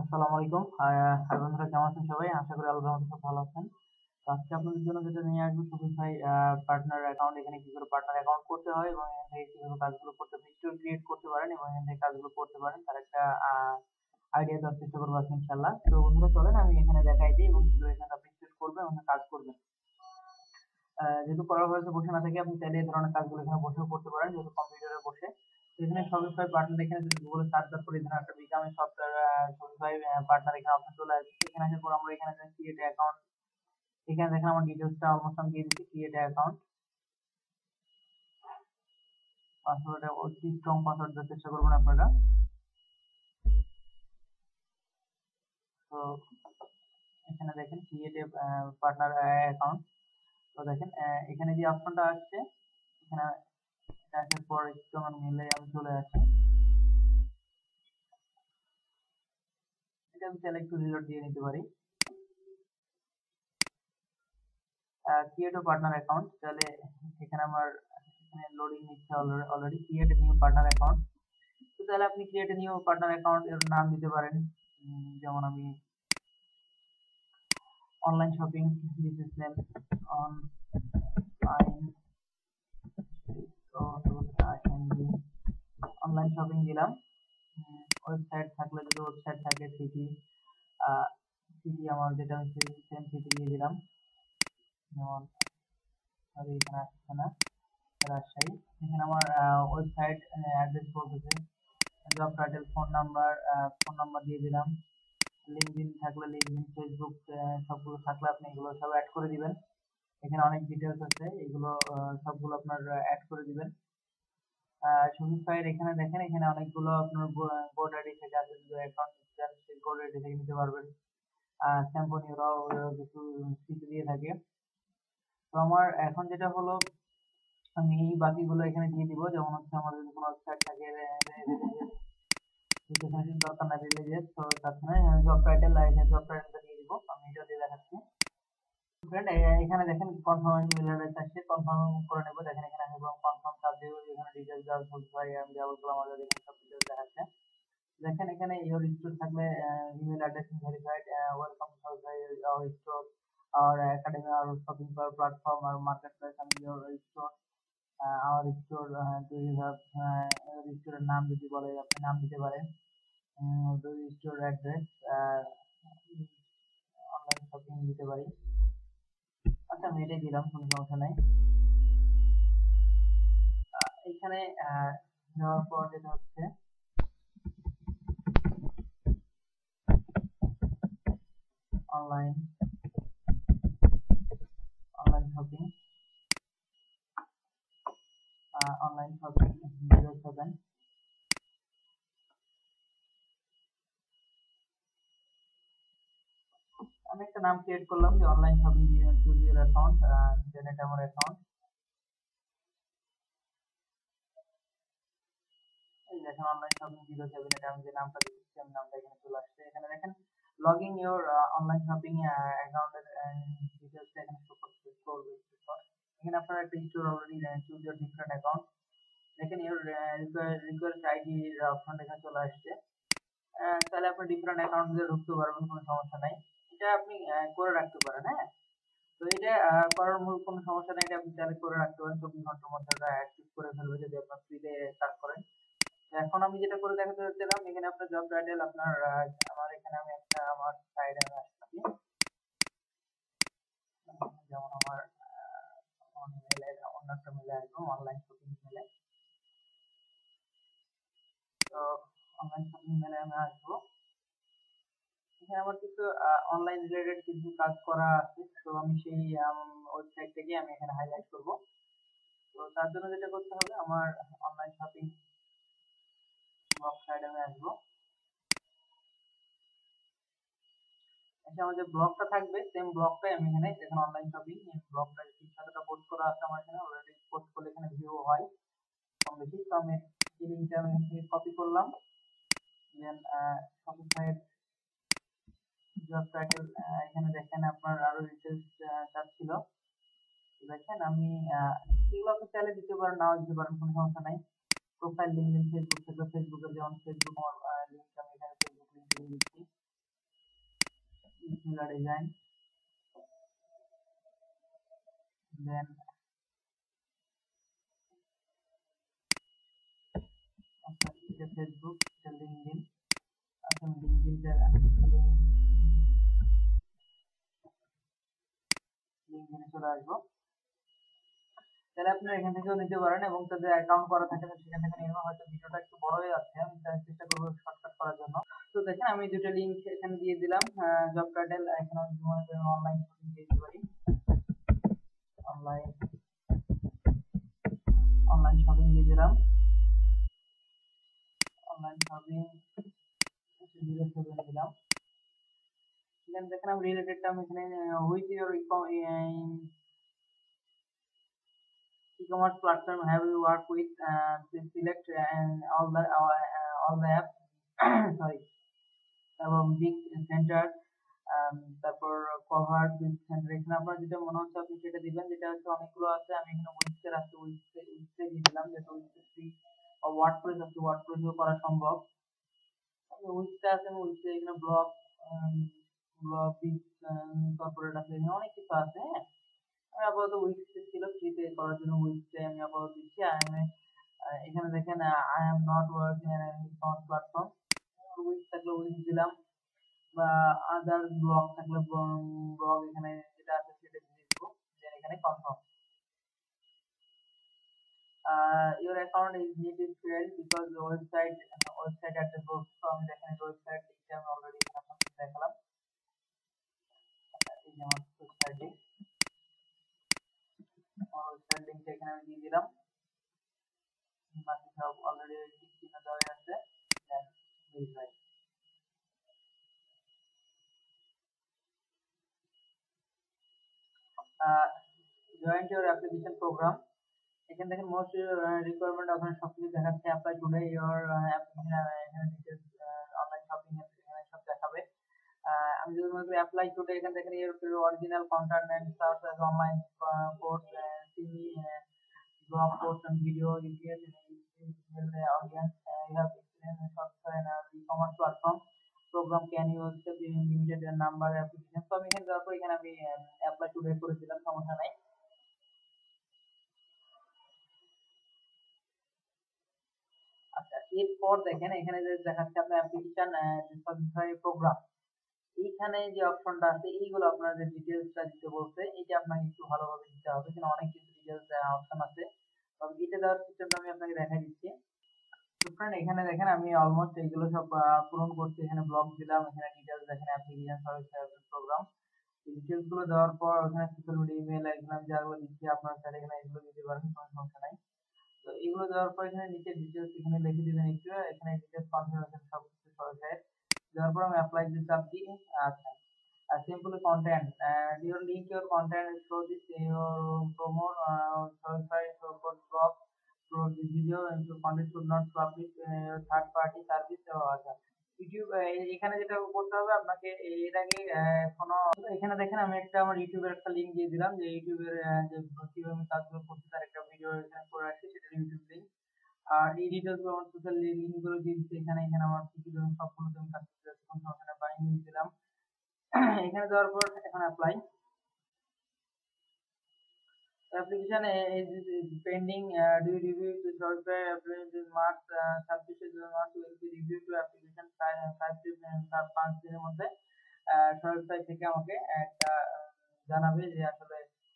আসসালামু আলাইকুম। আর বন্ধুরা কেমন আছেন সবাই? আশা করি আল্লাহর রহমতে সব ভালো আছেন। তো আজকে আপনাদের জন্য যেটা নিয়ে আসবো Shopify পার্টনার অ্যাকাউন্ট, এখানে কি করে পার্টনার অ্যাকাউন্ট করতে হয় এবং এখান থেকে কিভাবে কাজগুলো করতে স্টোর ক্রিয়েট করতে পারেন এবং এখান থেকে কাজগুলো করতে পারেন তার একটা আইডিয়া দেওয়ার চেষ্টা করবো আজকে ইনশাআল্লাহ। তো বন্ধুরা চলেন আমি এখানে দেখাই দিই এবং কিভাবে এখানে আপনি স্টার্ট করবেন এবং কাজ করবেন। যেহেতু করার হয়েছে বসে না থেকে আপনি চাইলে এই ধরনের কাজগুলো এখানে বসেও করতে পারেন, যেহেতু কম্পিউটারে বসে। তো এখানে Shopify পার্টনার, এখানে যদি গুগলে সার্চ দেওয়ার পর এখানে একটা বিকাম সফটওয়্যার Shopify পার্টনার এখানে অপশন চলে আসবে। এখানে আসার পর আমরা এখানে ক্রিয়েট অ্যাকাউন্ট, এখানে দেখেন আমার ডিটেলসটা অলমোস্ট আমি দিয়ে দিচ্ছি। ক্রিয়েট অ্যাকাউন্ট, পাসওয়ার্ড অতি স্ট্রং পাসওয়ার্ড দেওয়ার চেষ্টা করবেন আপনারা। তো এখানে দেখেন ক্রিয়েট পার্টনার অ্যাকাউন্ট। তো দেখেন এখানে যে অপশনটা আসছে, এখানে এটা আসার পর একটু আমার মেলে আমি চলে আসি। এটা আমি চাইলে একটু রিলোড দিয়ে নিতে পারি। ক্রিয়েট ও পার্টনার অ্যাকাউন্ট, তাহলে এখানে আমার এখানে লোডিং নিচ্ছে already. Create new partner account, তো তাহলে আপনি ক্রিয়েট নিউ পার্টনার অ্যাকাউন্ট এর নাম দিতে পারেন। যেমন আমি online shopping, this is name online online shopping দিলাম। ওয়েবসাইট থাকলে যদি ওয়েবসাইট থাকে, সিটি সিটি আমার যেটা হচ্ছে সেম সিটি দিয়ে দিলাম। যেমন সরি এখানে আসছে না, রাজশাহী। এখানে আমার ওয়েবসাইট অ্যাড্রেস বলতেছে, জব টাইটেল, ফোন নাম্বার দিয়ে দিলাম। লিঙ্কডইন থাকলে লিঙ্কডইন, ফেসবুক সবগুলো থাকলে আপনি এগুলো সব অ্যাড করে দিবেন। এখানে অনেক ডিটেলস আছে, এগুলো সবগুলো আপনার অ্যাড করে দিবেন। শপিফাইয়ের এখানে দেখেন, এখানে অনেকগুলো আপনার বোর্ড আইডি থেকে আছে, যদি অ্যাকাউন্ট চান সেই বোর্ড আইডি থেকে নিতে পারবেন। স্যাম্পনিরাও কিছু স্মৃতি দিয়ে থাকে। তো আমার এখন যেটা হলো, আমি এই বাকিগুলো এখানে দিয়ে দিব। যেমন হচ্ছে আমার যদি কোনো ওয়েবসাইট থাকে, এখানে দরকার না রিলিজের, তো তার জব টাইটেল, জব টাইটেলটা দিয়ে দিব। আমি এটা দিয়ে দেখাচ্ছি। ফ্রেন্ড এখানে দেখেন কনফার্ম ইমেল অ্যাড্রেস আসছে, কনফার্ম করে নেব। দেখেন এখানে আমি কনফার্ম সাবজেক্ট, এখানে ডিটেইলস দেওয়া ভাই আমি যা বললাম আমাদের এখানে সব ডিটেইলস দেখাচ্ছে। দেখেন এখানে ইওর স্টোর থাকলে email address verified, welcome to our store, our academy, our shopping platform, our marketplace and your store, our store, do you have store এর নাম যদি বলে আপনি নাম দিতে পারেন। do you store address, online shopping দিতে পারি। আচ্ছা আমি এটাই দিলাম, কোনো সমস্যা নাই। এখানে দেওয়ার পর যেটা হচ্ছে online online shopping, online shopping 07। আমি একটা নাম ক্রিয়েট করলাম যে online shopping choose your account, এটা আমার অ্যাকাউন্ট। এই দেখেন অনলাইন শপিং 07, এটা আমি যে নামটা দিচ্ছি সেম নামটা এখানে চলে আসছে। এখানে দেখেন লগইন ইউর অনলাইন শপিং অ্যাকাউন্টের ডিটেইলসটা এখানে শো করবে। এখানে আপনার একটা store already choose your different account. দেখেন ইউর রিকোয়েস্ট আইডি অপশন এখানে চলে আসছে। তাহলে আপনি ডিফারেন্ট অ্যাকাউন্ট দিয়ে ঢুকতে পারবেন, কোনো সমস্যা নাই। এটা আপনি করে রাখতে পারেন, হ্যাঁ। তো এটা করার মূল কোনো সমস্যা নাই, এটা আপনি চাইলে করে রাখতে পারেন। 24 ঘন্টার মধ্যে ওটা অ্যাক্টিভ করে ফেলবে যদি আপনার ফ্রিতে কাজ করেন। এখন আমি যেটা করে দেখাতে চাচ্ছিলাম, এখানে আপনার জব টাইটেল আপনার আমার এখানে আমি একটা আমার সাইডে আমি আসছি। যেমন আমার মেলে অন্য একটা মেলে আসবো, অনলাইন শপিং মেলে। তো অনলাইন শপিং মেলে আমি আসবো। এখানে আমার কিছু অনলাইন রিলেটেড কিছু কাজ করা আছে, তো আমি সেই ওয়েবসাইট থেকে আমি এখানে হাইলাইট করব। তো তার জন্য যেটা করতে হবে, আমার অনলাইন শপিং ব্লগ সাইডে আমি আসবো। আচ্ছা আমার যে ব্লগটা থাকবে সেম ব্লগটাই আমি এখানে দেখেন অনলাইন শপিং এই ব্লগটা সাথে পোস্ট করা আছে আমার এখানে অলরেডি। পোস্ট করলে এখানে ভিউ হয় কম বেশি। তো আমি এই লিঙ্কটা আমি কপি করলাম। দেন শপিফাই জব টাইটেল, এখানে দেখেন আপনার আরো ডিটেলস চাচ্ছিল। দেখেন আমি এগুলো আপনি চাইলে দিতে পারেন, নাও দিতে পারেন, কোনো সমস্যা নাই। প্রোফাইল লিঙ্ক, ফেসবুক থেকে ফেসবুকের, যেমন ফেসবুক আমার লিঙ্ক আমি এখানে ফেসবুক লিঙ্ক দিয়ে দিচ্ছি। umbrella design, then এটা ফেসবুক, এটা লিঙ্কডিন, আচ্ছা আমি লিঙ্কডিনে চলে আসবো। তাহলে আপনারা এখান থেকেও নিতে পারেন এবং তাদের অ্যাকাউন্ট করা থাকে সেখান থেকে নিয়ে হয়তো ভিডিওটা একটু বড় হয়ে যাচ্ছে, আমি চেষ্টা করবো শর্টকাট করার জন্য। তো দেখেন আমি দুটো লিঙ্ক এখানে দিয়ে দিলাম, জব টাইটেল এখানে আমি মনে করেন অনলাইন শপিং দিয়ে দিতে পারি, অনলাইন অনলাইন শপিং দিয়ে দিলাম, অনলাইন শপিং 07 দিলাম। এখানে দেখেন আমি রিলেটেডটা আমি এখানে which your e-commerce platform have you worked with, please select all the apps sorry, এবং বিগ সেন্টার, তারপর কভার বিগ সেন্টার, এখানে আপনার যেটা মনে হচ্ছে আপনি সেটা দিবেন, যেটা হচ্ছে অনেকগুলো আছে আমি এখানে উইক্সের আছে উইক্সে দিয়ে দিলাম, যেটা উইক্সে ফ্রি, ওয়ার্ডপ্রেস আছে ওয়ার্ডপ্রেসও করা সম্ভব, উইক্সটা আছে উইক্সে এখানে ব্লগ ব্লগ বিগ কর্পোরেট আছে, এখানে অনেক কিছু আছে। হ্যাঁ, আমি আপাতত উইক্স ছিল ফ্রিতে করার জন্য উইক্সটাই আমি আপাতত দিচ্ছি। আমি এখানে দেখেন I am not working in any platform, Wix থাকলে উইক্স দিলাম, বা আদার ব্লগ থাকলে ব্লগ এখানে যেটা আছে সেটা দিয়ে দিব, দেন এখানে confirm. Your account is needed failed because the website address was, তো আমি দেখেন ওয়েবসাইট লিংকটা আমি অলরেডি এখানে আপনাদের দেখালাম। এই যে আমার ওয়েবসাইট লিংক, আমার ওয়েবসাইট লিংকটা এখানে আমি দিয়ে দিলাম, বাকি সব অলরেডি টিক দেওয়া আছে, then verify. Join your application programme, এখানে দেখেন মোস্ট রিকোয়ারমেন্ট ওখানে সবকিছু দেখাচ্ছে, অ্যাপ্লাই টুডে ইওর অ্যাপ্লিকেশন, এখানে ডিটেলস অনলাইন শপিং এর এখানে সব দেখাবে। আমি যদি মনে করি অ্যাপ্লাই টুডে, এখানে দেখেন এর original content and search as online course, CV, blog post and video reviews in audience, you have experience in software and e-commerce platform program, can you accept in limited number applications, তো আমি এখানে যাওয়ার পর এখানে আমি apply today করে দিলাম, সমস্যা নাই। আচ্ছা এরপর দেখেন এখানে যে দেখাচ্ছে আপনার অ্যাপ্লিকেশন সফটওয়্যার প্রোগ্রাম, এইখানে যে অপশনটা আছে এইগুলো আপনার যে ডিটেলসটা দিতে বলছে এটা আপনাকে একটু ভালোভাবে দিতে হবে, এখানে অনেক কিছু ডিটেলস অপশন আছে, তবে এটা দেওয়ার সিস্টেমটা আমি আপনাকে দেখাই দিচ্ছি। তো ফ্রেন্ড এখানে দেখেন আমি অলমোস্ট এইগুলো সব পূরণ করছি, এখানে ব্লগ দিলাম, এখানে ডিটেলস দেখেন অ্যাপ্লিকেশন সার্ভিস প্রোগ্রাম, এই ডিটেলস গুলো দেওয়ার পর ওখানে সোশ্যাল মিডিয়া ইমেল এগুলো আমি যাগুলো দিচ্ছি আপনারা চাইলে এখানে এগুলো দিতে পারেন, কোনো সমস্যা নাই। তো এগুলো দেওয়ার পর এখানে নিচে ডিটেলস এখানে লিখে দিবেন একটু, এখানে ডিটেলস কনফার্মেশন সব কিছু সহজে দেওয়ার পর আমি অ্যাপ্লাই দিতে চাপ দিই। আচ্ছা simply content, your link your content show this your promo, Shopify for blog for the video and your content should not publish your third party service, আচ্ছা ইউটিউব এখানে যেটা করতে হবে আপনাকে এর আগে কোনো, এখানে দেখেন আমি একটা আমার ইউটিউবের একটা লিংক দিয়ে দিলাম, যে ইউটিউবের যে কিভাবে আমি কাজগুলো করছি তার একটা ভিডিও এখানে করে রাখছি, সেটা ইউটিউব লিংক। আর এই ডিটেলস গুলো আমার সোশ্যাল লিংক গুলো দিয়ে দিচ্ছি, এখানে এখানে আমার কিছু সবগুলো আমি কাজ করতে যাচ্ছি, কোনো সমস্যা নেই, বাইং দিলাম। এখানে দেওয়ার পর এখন apply, application is pending, do you review to software application marks, 26 March will be reviewed to application 5 দিনের মধ্যে সরকার থেকে আমাকে একটা জানাবে যে আসলে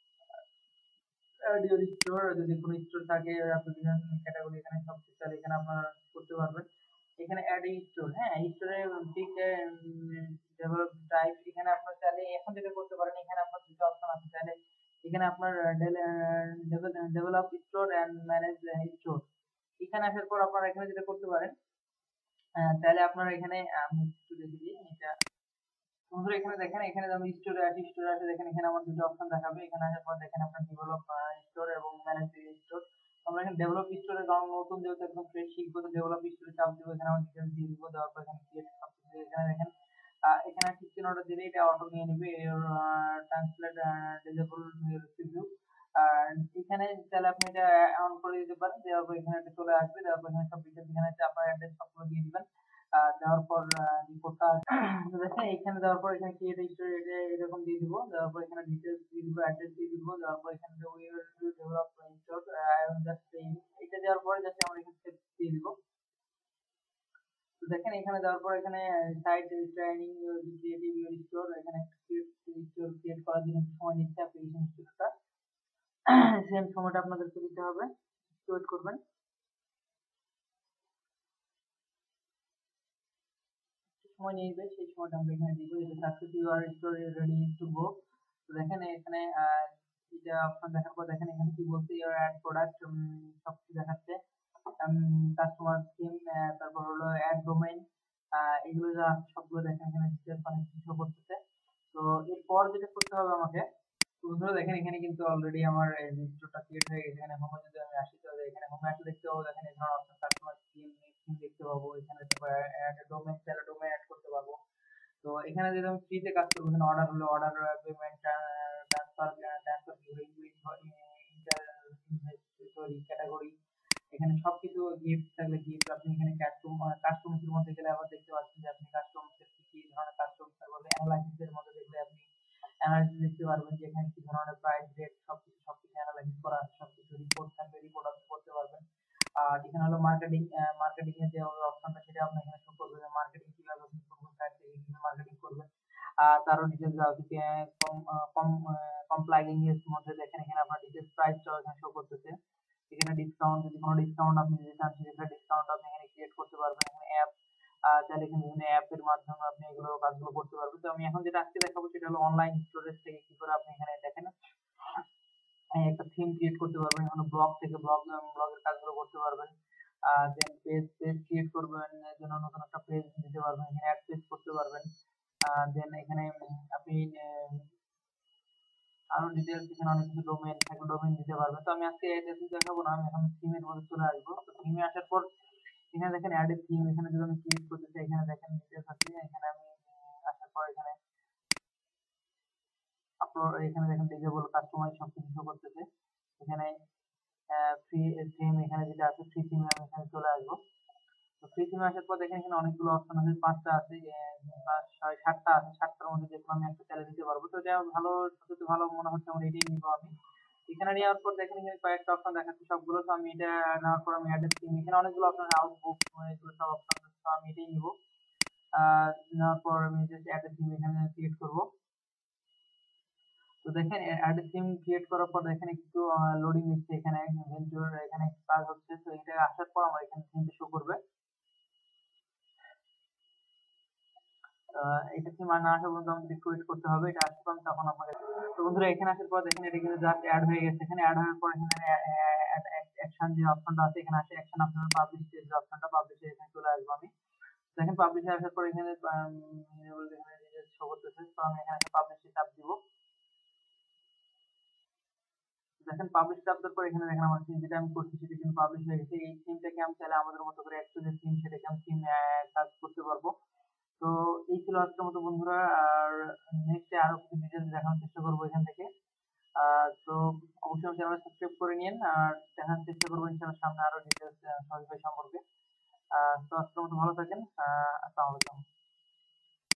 অডিও স্টোর যদি কোনো স্টোর থাকে অ্যাপ্লিকেশন ক্যাটাগরি এখানে সব কিছু এখানে আপনারা করতে পারবেন। এখানে অ্যাড স্টোর, হ্যাঁ স্টোরে ঠিক ডেভেলপ টাইপ, এখানে আপনার চাইলে এখন যেটা করতে পারেন, এখানে আপনার দুটো অপশন আছে, চাইলে এখানে আপনার develop store and manage store, এখানে আসার পর আপনারা এখানে যেটা করতে পারেন, তাহলে আপনারা এখানে আমি একটু দেখে দিই এটা, বন্ধুরা এখানে দেখেন এখানে আমি স্টোরে আসে দেখেন এখানে আমার দুটো অপশন দেখাবে, এখানে আসার পর দেখেন আপনার ডেভেলপ স্টোর এবং ম্যানেজ স্টোর, আমরা এখানে ডেভেলপ স্টোরে কারণ নতুন যেহেতু একদম ফ্রেশ শিখবো, তো ডেভেলপ স্টোরে চাপ দিব, এখানে আমার ডিটেইলস দিয়ে দিব, দেওয়ার পর এখানে ক্রিয়েট সবকিছু এখানে দেখেন এখানে ঠিক চিহ্নটা দিলে এটা অটো নিয়ে নেবে এর ট্রান্সলেট ডিসেবল রিভিউ, আর এখানে তাহলে আপনি এটা অন করে দিতে পারেন, দেওয়ার পর এখানে এটা চলে আসবে, দেওয়ার পর এখানে সব ডিটেইলস এখানে আছে আপনার অ্যাড্রেস সবগুলো দিয়ে দিবেন, দেওয়ার পর রিপোর্টটা দেখেন এখানে দেওয়ার পর এখানে ক্রিয়েট স্টোরি এটা এরকম দিয়ে দিব, দেওয়ার পর এখানে ডিটেলস দিয়ে দিব, অ্যাড্রেস দিয়ে দিব, দেওয়ার পর এখানে we will to develop store just এটা দেওয়ার পরে জাস্ট আমরা এখানে সেভ দিয়ে দিব। তো দেখেন এখানে দেওয়ার পর এখানে সাইট ট্রেনিং ক্রিয়েটিভ স্টোর এখানে স্টোর ক্রিয়েট করার জন্য একটু সময় নিচ্ছে অ্যাপ্লিকেশন স্টোরটা। সেম সময়টা আপনাদেরকে দিতে হবে, ওয়েট করবেন। সময় নিয়ে নেবে, সেই সময়টা আমরা এখানে দিব। এটা success your store ready to go. তো দেখেন এখানে এটা অপশন দেখার পর দেখেন এখানে কি বলছে, ইউর অ্যাড প্রোডাক্ট সবকিছু দেখাচ্ছে, কাস্টমার থিম, তারপর হলো অ্যাড ডোমেইন, এগুলো যা সবগুলো দেখেন এখানে ডিটেলস অনেক কিছু করতেছে। তো এরপর যেটা করতে হবে আমাকে, তো বন্ধুরা দেখেন এখানে কিন্তু অলরেডি আমার স্টোরটা ক্রিয়েট হয়ে গেছে। এখানে হোমে যদি আমি আসি, তাহলে এখানে হোমে আসলে দেখতে পাবো, দেখেন এই ধরনের অপশন কাস্টমার থিম দেখতে পাবো এখানে, তারপর অ্যাড ডোমেইন চাইলে ডোমেইন অ্যাড করতে পারবো। তো এখানে যদি আমি ফ্রিতে কাজ করবো, এখানে অর্ডার হলে order, payment, transfer sorry category, এখানে সবকিছু গিফট থাকলে গিফট, আপনি এখানে কাস্টমস এর মধ্যে গেলে আবার দেখতে পাচ্ছেন যে আপনি কাস্টমস এর কি কি ধরনের কাস্টমস, তারপরে অ্যানালাইসিস এর মধ্যে দেখলে আপনি অ্যানালাইসিস দেখতে পারবেন যে এখানে কি ধরনের প্রাইস রেট সবকিছু অ্যানালাইসিস করা আছে, সবকিছু রিপোর্ট থাকবে, রিপোর্ট আপনি করতে পারবেন। আর এখানে হলো মার্কেটিং, মার্কেটিং এর যে অপশনটা সেটা আপনি এখানে শো করবে, মার্কেটিং কিভাবে আপনি করবেন, সাইট থেকে কিভাবে মার্কেটিং করবেন। তারও ডিটেলস দেওয়া আছে, কম কম কমপ্লাইলিং এর মধ্যে দেখেন এখানে আপনার ডিটেলস প্রাইসটাও এখানে শো করতেছে। এখানে ডিসকাউন্ট, যদি কোনো ডিসকাউন্ট আপনি দিতে চান সেক্ষেত্রে ডিসকাউন্ট আপনি এখানে ক্রিয়েট করতে পারবেন। এখানে অ্যাপ, চাইলে এখানে বিভিন্ন অ্যাপের মাধ্যমে আপনি এগুলো কাজগুলো করতে পারবেন। তো আমি এখন যেটা আজকে দেখাবো সেটা হলো অনলাইন স্টোরেজ থেকে কি করে আপনি এখানে দেখেন একটা থিম ক্রিয়েট করতে পারবেন, এখানে ব্লগ থেকে ব্লগের কাজগুলো করতে পারবেন। দেন পেজ ক্রিয়েট করবেন, জন্য নতুন একটা পেজ দিতে পারবেন, এখানে অ্যাড পেজ করতে পারবেন। দেন এখানে আপনি আরো ডিটেলস এখানে অনেক কিছু ডোমেইন থাকলে ডোমেইন দিতে পারবেন। তো আমি আজকে এটা দিয়ে দেখাবো না, আমি এখন থিমের মধ্যে চলে আসবো। তো থিমে আসার পর এখানে দেখেন অ্যাড এ থিম, এখানে যদি আমি ক্রিয়েট করতে চাই এখানে দেখেন ডিটেলস আছে, এখানে আমি আসার পর এখানে আপলোড, এখানে দেখেন ডিজেবল কাস্টমাইজ সবকিছু শো করতেছে। এখানে ফ্রি থিম, এখানে যেটা আছে ফ্রি থিমে আমি এখানে চলে আসবো। তো ফ্রি থিমে আসার পর দেখেন এখানে অনেকগুলো অপশন আছে, 5টা আছে, 7টা আছে, 7টার মধ্যে যেকোনো আমি একটা চালিয়ে দিতে পারবো। তো এটা ভালো, সবচেয়ে ভালো মনে হচ্ছে আমার এটাই নিবো আমি। এখানে নেওয়ার পর দেখেন এখানে কয়েকটা অপশন দেখাচ্ছে সবগুলো, তো আমি এটা নেওয়ার পর আমি অ্যাড্রেস থিম, এখানে অনেকগুলো অপশন, আউটবুক, এগুলো সব অপশন, তো আমি এটাই নিবো। নেওয়ার পর আমি জাস্ট অ্যাড্রেস থিম এখানে ক্রিয়েট করবো। তো দেখেন অ্যাড থিম ক্রিয়েট করার পর দেখেন একটু লোডিং নিচ্ছে, এখানে ভেন্চুর এখানে কাজ হচ্ছে। তো এটা আসার পর আমার এখানে থিমটা শো করবে। এটা থিম আর না আসা পর্যন্ত আমাকে একটু ওয়েট করতে হবে, এটা আসতে পারবে তখন আপনাকে। তো বন্ধুরা এখানে আসার পর দেখেন এটা কিন্তু জাস্ট অ্যাড হয়ে গেছে। এখানে অ্যাড হওয়ার পর এখানে অ্যাকশন যে অপশনটা আছে এখানে আসে, অ্যাকশন আপনার পাবলিশ যে অপশনটা, পাবলিশে এখানে চলে আসবো আমি। দেখেন পাবলিশে আসার পর এখানে এখানে শো করতেছে, তো আমি এখানে পাবলিশে চাপ দিব। দেখেন পাবলিশ চাপ দেওয়ার পর এখানে দেখেন আমার থিম যেটা আমি করছি সেটা কিন্তু পাবলিশ হয়ে গেছে। এই থিমটাকে আমি চাইলে আমাদের মতো করে একটু যে থিম সেটাকে আমি থিম কাজ করতে পারবো। তো এই ছিল আজকের মতো বন্ধুরা, আর নেক্সটে আরো কিছু ডিটেলস দেখানোর চেষ্টা করবো এখান থেকে। তো অবশ্যই চ্যানেল সাবস্ক্রাইব করে নিন, আর দেখার চেষ্টা করবো ইনশাআল্লাহ সামনে আরো